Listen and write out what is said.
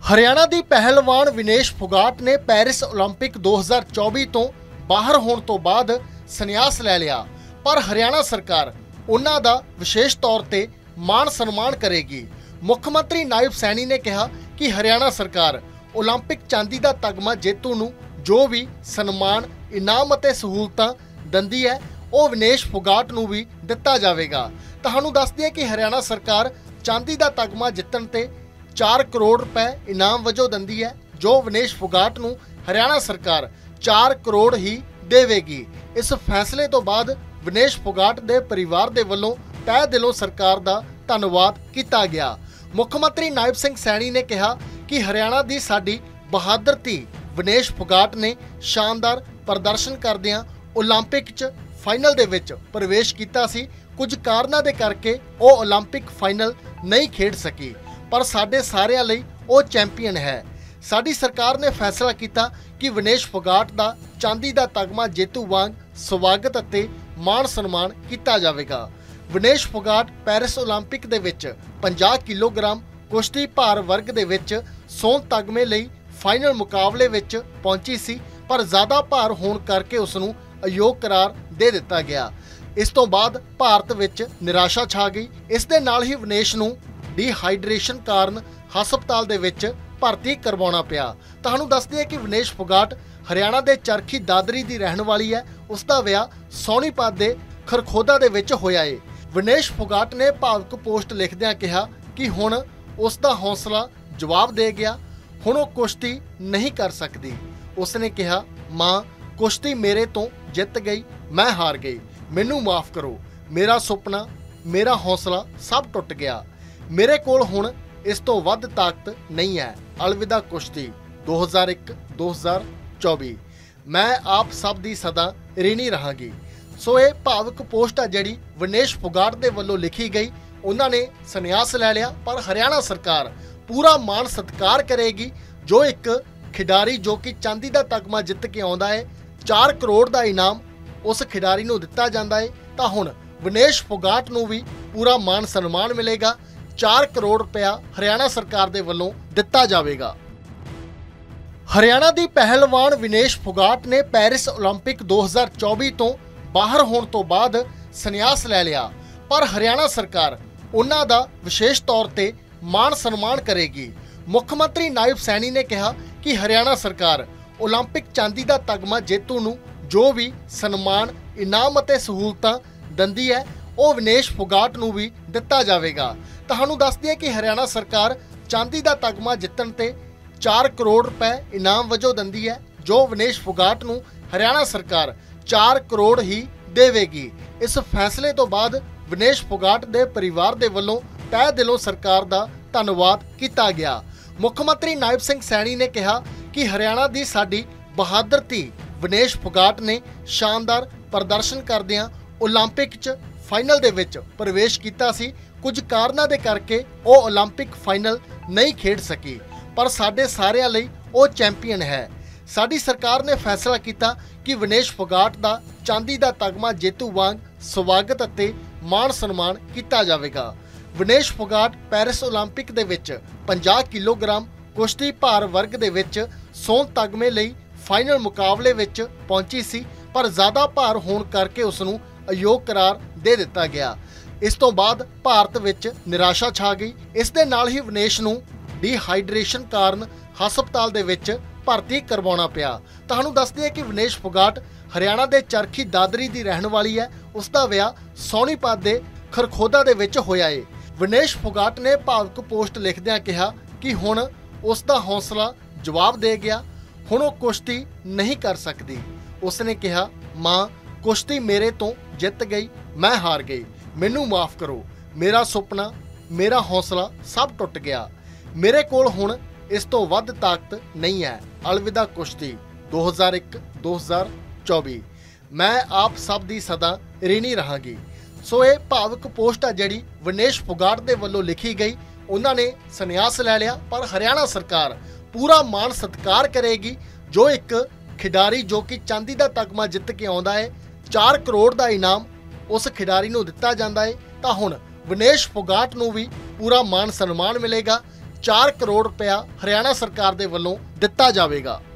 हरियाणा की पहलवान विनेश फोगाट ने पेरिस ओलंपिक 2024 तो बाहर होने तो बाद संन्यास ले लिया, पर हरियाणा सरकार उन्हां दा विशेष तौर ते मान सन्मान करेगी। मुख्यमंत्री नायब सैनी ने कहा कि हरियाणा सरकार ओलंपिक चांदी का तगमा जेतू नूं जो भी सन्मान इनाम अते सहूलतां दिंदी है वो विनेश फोगाट नूं भी दिता जाएगा। तुहानूं दस दिए कि हरियाणा सरकार चांदी का तगमा जितण ते 4 करोड़ रुपए इनाम वजों दिंदी है, जो विनेश फोगाट नूं हरियाणा सरकार 4 करोड़ ही देवेगी। इस फैसले तो बाद विनेश फोगाट दे परिवार दे वल्लों तह दिलों सरकार दा धन्नवाद किया गया। मुख्यमंत्री नायब सिंह सैनी ने कहा कि हरियाणा दी साडी बहादुर धी विनेश फोगाट ने शानदार प्रदर्शन करदिआं ओलंपिक च फाइनल दे विच प्रवेश कीता सी। कुछ कारणों दे करके वो ओलंपिक फाइनल नहीं खेड सकी, पर साडे सारिਆਂ ਲਈ ਉਹ चैंपीयन है। साडी सरकार ने फैसला किया कि विनेश फोगाट का चांदी का तगमा जेतू वांग स्वागत अते मान सन्मान किया जाएगा। विनेश फोगाट पेरिस ओलंपिक दे विच 50 किलोग्राम कुश्ती भार वर्ग दे विच सोन तगमे लई फाइनल मुकाबले विच पहुंची सी, पर ज़्यादा भार होने करके उसनूं अयोग करार दे दिता गया। इस तो बाद भारत विच निराशा छा गई। इस दे नाल ही विनेश नूं डिहाइड्रेशन कारण हस्पताल दे विच भर्ती करवाउणा पिया। तुहानूं दस दिए कि विनेश फोगाट हरियाणा दे चरखी दादरी दी रहण वाली है। उसका विआह सोनीपत दे खरखोदा दे विच होया है। विनेश फोगाट ने भावुक पोस्ट लिखदिआं कहा कि हुण उसका हौसला जवाब दे गया, हुण वो कुश्ती नहीं कर सकती। उसने कहा, माँ कुश्ती मेरे तो जित गई, मैं हार गई, मैनू माफ़ करो, मेरा सुपना मेरा हौसला सब टुट गया, मेरे कोल हुण इस तो वध ताकत नहीं है। अलविदा कुश्ती 2001-2024। मैं आप सब दी सदा ऋणी रहांगी। सो ये भावुक पोस्ट आ जिहड़ी विनेश फोगाट दे वल्लों लिखी गई। उन्होंने संन्यास ले लिया, पर हरियाणा सरकार पूरा मान सत्कार करेगी। जो एक खिडारी जो कि चांदी का तगमा जित के आउंदा है, 4 करोड़ का इनाम उस खिडारी नूं दिता जांदा है, तां हुण विनेश फोगाट नूं भी पूरा मान सन्मान मिलेगा। 4 करोड़ रुपया हरियाणा सरकार दे वल्लों दिता जाएगा। हरियाणा की पहलवान विनेश फोगाट ने पेरिस ओलंपिक 2024 तो बाहर होने तो बाद संन्यास ले लिया, पर हरियाणा सरकार उन्हां दा विशेष तौर ते मान सन्मान करेगी। मुख्यमंत्री नायब सैनी ने कहा कि हरियाणा सरकार ओलंपिक चांदी का तगमा जेतू नूं जो भी सन्मान इनाम अते सहूलतां दिंदी है वो विनेश फोगाट नूं भी दिता जाएगा। तुहानूं दस दिए कि हरियाणा सरकार चांदी का तगमा जितण ते 4 करोड़ रुपए इनाम वजों दिंदी है, जो विनेश फोगाट नूं हरियाणा सरकार 4 करोड़ ही देवेगी। इस फैसले तो बाद विनेश फोगाट दे परिवार दे वल्लों तह दिलों सरकार दा धन्नवाद किया गया। मुख्यमंत्री नायब सिंह सैनी ने कहा कि हरियाणा की साडी बहादुर धी विनेश फोगाट ने शानदार प्रदर्शन करदिआं ओलंपिक च फाइनल दे विच प्रवेश किया सी। कुछ कारणों दे करके वो ओलंपिक फाइनल नहीं खेड सकी, पर साडे सारिਆਂ ਲਈ वो चैंपीयन है। साडी सरकार ने फैसला किया कि विनेश फोगाट का चांदी का तगमा जेतू वांग स्वागत अते मान सन्मान किया जाएगा। विनेश फोगाट पेरिस ओलंपिक दे विच 50 किलोग्राम कुश्ती भार वर्ग दे विच सोन तगमे लई फाइनल मुकाबले विच पहुंची सी, पर ज़्यादा भार होने करके उसनूं अयोग करार दे दिता गया। इस तो बाद भारत विच निराशा छा गई। इस दे नाल ही विनेश नूं डिहाइड्रेशन कारण हस्पताल दे विच भर्ती करवाउणा पिया। तुहानूं दस दिए कि विनेश फोगाट हरियाणा दे चरखी दादरी दी रहण वाली है। उसका विआह सोनीपत दे खरखोदा दे विच होया है। विनेश फोगाट ने भावुक पोस्ट लिखदिआं कहा कि हुण उसका हौसला जवाब दे गया, हुण वो कुश्ती नहीं कर सकती। उसने कहा, माँ कुश्ती मेरे तो जित गई, मैं हार गई, मैनू माफ़ करो, मेरा सुपना मेरा हौसला सब टुट गया, मेरे कोल हुण इस तो वध ताकत नहीं है। अलविदा कुश्ती 2001-2024। मैं आप सब दी सदा ऋणी रहांगी। सो ये भावुक पोस्ट आ जिहड़ी विनेश फोगाट दे वल्लों लिखी गई। उन्होंने संन्यास ले लिया, पर हरियाणा सरकार पूरा मान सत्कार करेगी। जो एक खिडारी जो कि चांदी का तगमा जित के आउंदा है, 4 करोड़ का इनाम उस खिडारी नूं दिता जांदा है, तां हुण विनेश फोगाट नूं भी पूरा मान सन्मान मिलेगा। 4 ਕਰੋੜ ਰੁਪਇਆ ਹਰਿਆਣਾ ਸਰਕਾਰ ਦੇ ਵੱਲੋਂ ਦਿੱਤਾ ਜਾਵੇਗਾ।